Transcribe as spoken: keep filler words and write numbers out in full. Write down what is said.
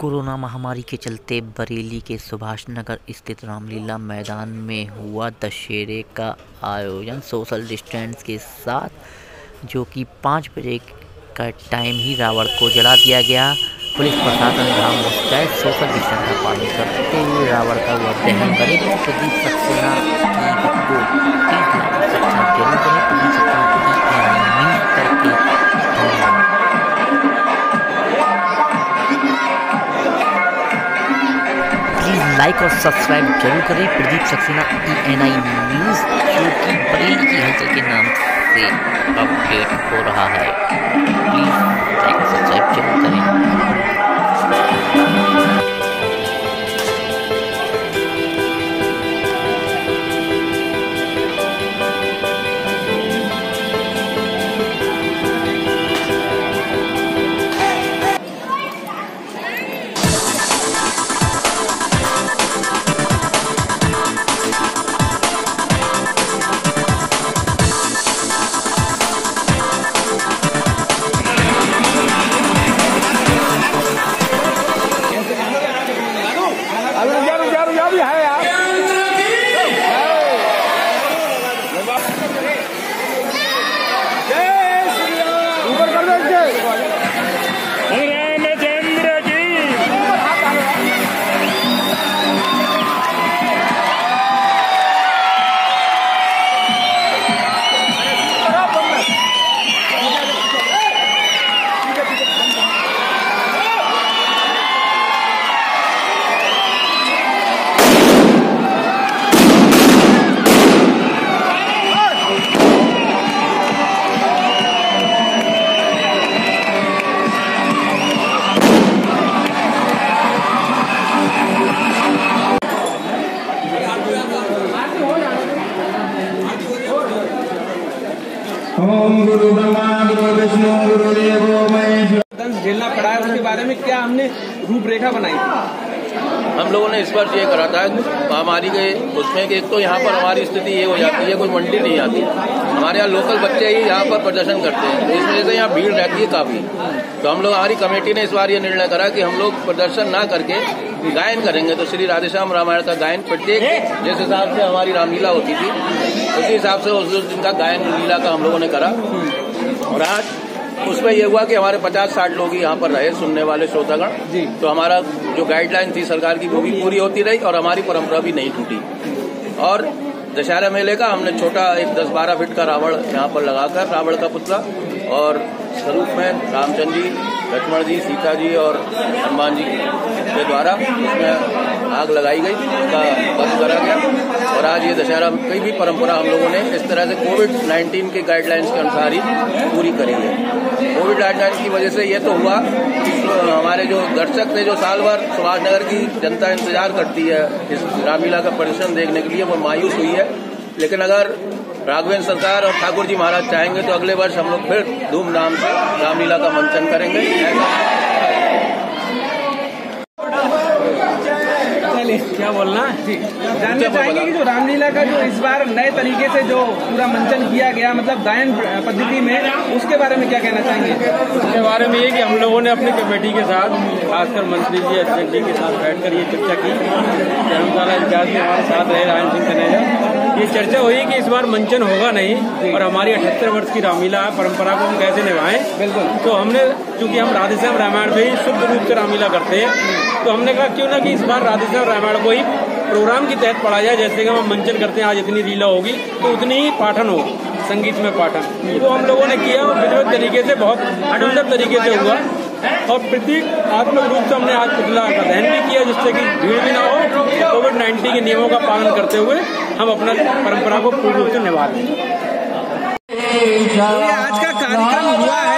Corona महामारी के चलते बरेली के सुभाष नगर स्थित रामलीला मैदान में हुआ दशहरे का आयोजन सोशल डिस्टेंस के साथ, जो कि पाँच बजे का टाइम ही रावण को जला दिया गया। पुलिस प्रशासन जहां मुस्तैद सोशल डिस्टेंस का पालन करते हुए रावण का वह दहन करे। प्रदीप सक्सेना की रिपोर्ट जरूर करें। प्रदीप करके लाइक और सब्सक्राइब जरूर करें। Pradeep Saxena E N I news, जो कि बरेली की हलचल के नाम से अपडेट हो रहा है। प्लीज़ लाइक और सब्सक्राइब जरूर करें। ओम गुरु ब्रह्मा गुरु विष्णु गुरु देवो महेश्वर। झेलना पड़ा है, उसके बारे में क्या हमने रूपरेखा बनाई थी? हम लोगों ने इस बार ये करा था महामारी के उसमें कि एक तो यहाँ पर हमारी स्थिति ये हो जाती है, कोई मंडी नहीं आती। हमारे यहाँ लोकल बच्चे ही यहाँ पर प्रदर्शन करते हैं, इस वजह से यहाँ भीड़ रहती है काफी। तो हम लोग, हमारी कमेटी ने इस बार ये निर्णय करा कि हम लोग प्रदर्शन ना करके गायन करेंगे। तो श्री राधेश्याम रामायण का गायन प्रत्येक जिस हिसाब से हमारी रामलीला होती थी उसी हिसाब से उस दिन का गायन लीला का हम लोगों ने करा। और आज उसमें यह हुआ कि हमारे पचास साठ लोग ही यहाँ पर रहे, सुनने वाले श्रोतागण। तो हमारा जो गाइडलाइन थी सरकार की वो भी पूरी होती रही और हमारी परंपरा भी नहीं टूटी। और दशहरा मेले का हमने छोटा एक दस बारह फीट का रावण यहाँ पर लगाकर रावण का पुतला और स्वरूप में रामचंद्र जी, लक्ष्मण जी, सीता जी और हनुमान जी के द्वारा उसमें आग लगाई गई, उसका वध करा गया। और आज ये दशहरा कई भी परंपरा हम लोगों ने इस तरह से कोविड नाइन्टीन के गाइडलाइंस के अनुसार ही पूरी करी है। कोविड गाइडलाइंस की वजह से ये तो हुआ तो हमारे जो दर्शक थे, जो साल भर सुभाष नगर की जनता इंतजार करती है इस रामलीला का प्रदर्शन देखने के लिए, वो मायूस हुई है। लेकिन अगर राघवेंद्र सरकार और ठाकुर जी महाराज चाहेंगे तो अगले वर्ष हम लोग फिर धूमधाम से रामलीला का मंचन करेंगे। क्या बोलना जी जानना चाहेंगे कि जो रामलीला का जो इस बार नए तरीके से जो पूरा मंचन किया गया, मतलब गायन पद्धति में, उसके बारे में क्या कहना चाहेंगे? उसके बारे में ये कि हम लोगों ने अपनी कमेटी के साथ, खासकर मंत्री जी, अध्यक्ष जी के साथ बैठकर ये चर्चा की। धर्मशाला इंचार्ज भी हमारे साथ रहे, रायन सिंह कनेजा। ये चर्चा हुई कि इस बार मंचन होगा नहीं और हमारी अठहत्तर वर्ष की रामलीला परंपरा को हम कैसे निभाएं। बिल्कुल। तो हमने, चूंकि हम राधेश्याम रामायण में ही शुद्ध रूप से रामलीला करते हैं, तो हमने कहा क्यों ना कि इस बार राधेश्याम रामायण को ही प्रोग्राम के तहत पढ़ा जाए। जैसे कि हम मंचन करते हैं, आज इतनी लीला होगी तो उतनी ही पाठन हो, संगीत में पाठन। तो हम लोगों ने किया और विधिवत तरीके से, बहुत सुंदर तरीके से हुआ। और प्रतीकात्मक रूप से हमने आज पुतला का दहन भी किया, जिससे कि भीड़ भी ना हो। कोविड नाइन्टीन के नियमों का पालन करते हुए हम अपना परंपरा को पूर्ण रूप से निभा रहे हैं। आज का कार्यक्रम हुआ है